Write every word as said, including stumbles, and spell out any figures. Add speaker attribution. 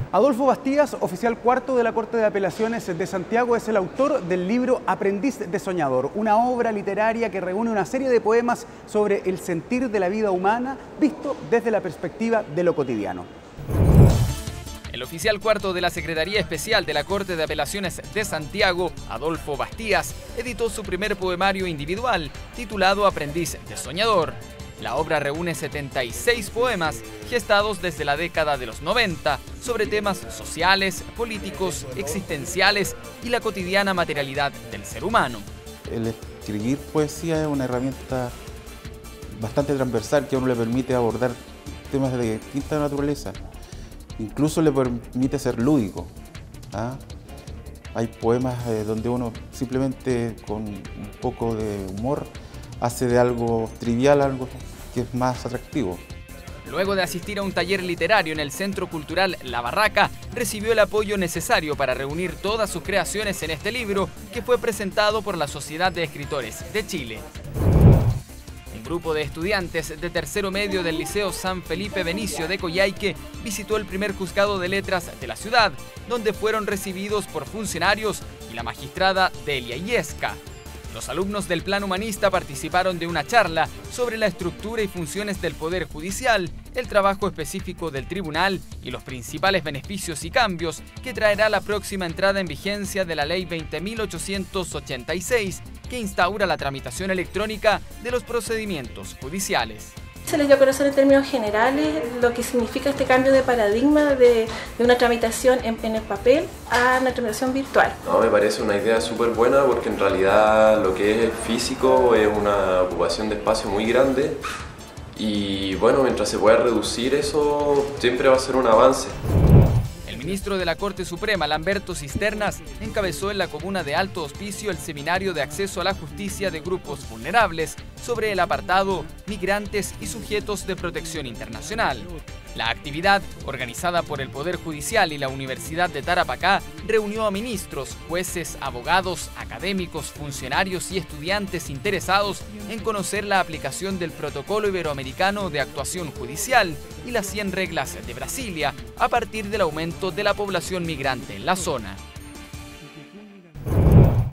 Speaker 1: Adolfo Bastías, oficial cuarto de la Corte de Apelaciones de Santiago, es el autor del libro Aprendiz de Soñador, una obra literaria que reúne una serie de poemas sobre el sentir de la vida humana visto desde la perspectiva de lo cotidiano.
Speaker 2: El oficial cuarto de la Secretaría Especial de la Corte de Apelaciones de Santiago, Adolfo Bastías, editó su primer poemario individual, titulado Aprendiz de Soñador. La obra reúne setenta y seis poemas gestados desde la década de los noventa sobre temas sociales, políticos, existenciales y la cotidiana materialidad del ser humano.
Speaker 3: El escribir poesía es una herramienta bastante transversal que a uno le permite abordar temas de distinta naturaleza. Incluso le permite ser lúdico. ¿ah? Hay poemas eh, donde uno simplemente con un poco de humor hace de algo trivial algo que es más atractivo.
Speaker 2: Luego de asistir a un taller literario en el Centro Cultural La Barraca, recibió el apoyo necesario para reunir todas sus creaciones en este libro, que fue presentado por la Sociedad de Escritores de Chile. Un grupo de estudiantes de tercero medio del Liceo San Felipe Benicio de Coyhaique visitó el primer juzgado de letras de la ciudad, donde fueron recibidos por funcionarios y la magistrada Delia Illesca. Los alumnos del Plan Humanista participaron de una charla sobre la estructura y funciones del Poder Judicial, el trabajo específico del tribunal y los principales beneficios y cambios que traerá la próxima entrada en vigencia de la Ley veinte mil ochocientos ochenta y seis, que instaura la tramitación electrónica de los procedimientos judiciales.
Speaker 4: Se les dio a conocer en términos generales lo que significa este cambio de paradigma de, de una tramitación en, en el papel a una tramitación virtual.
Speaker 5: No, me parece una idea súper buena porque en realidad lo que es el físico es una ocupación de espacio muy grande y bueno, mientras se pueda reducir eso siempre va a ser un avance.
Speaker 2: El ministro de la Corte Suprema, Lamberto Cisternas, encabezó en la comuna de Alto Hospicio el seminario de acceso a la justicia de grupos vulnerables sobre el apartado Migrantes y sujetos de protección internacional. La actividad, organizada por el Poder Judicial y la Universidad de Tarapacá, reunió a ministros, jueces, abogados, académicos, funcionarios y estudiantes interesados en conocer la aplicación del Protocolo Iberoamericano de Actuación Judicial y las cien reglas de Brasilia a partir del aumento de la población migrante en la zona.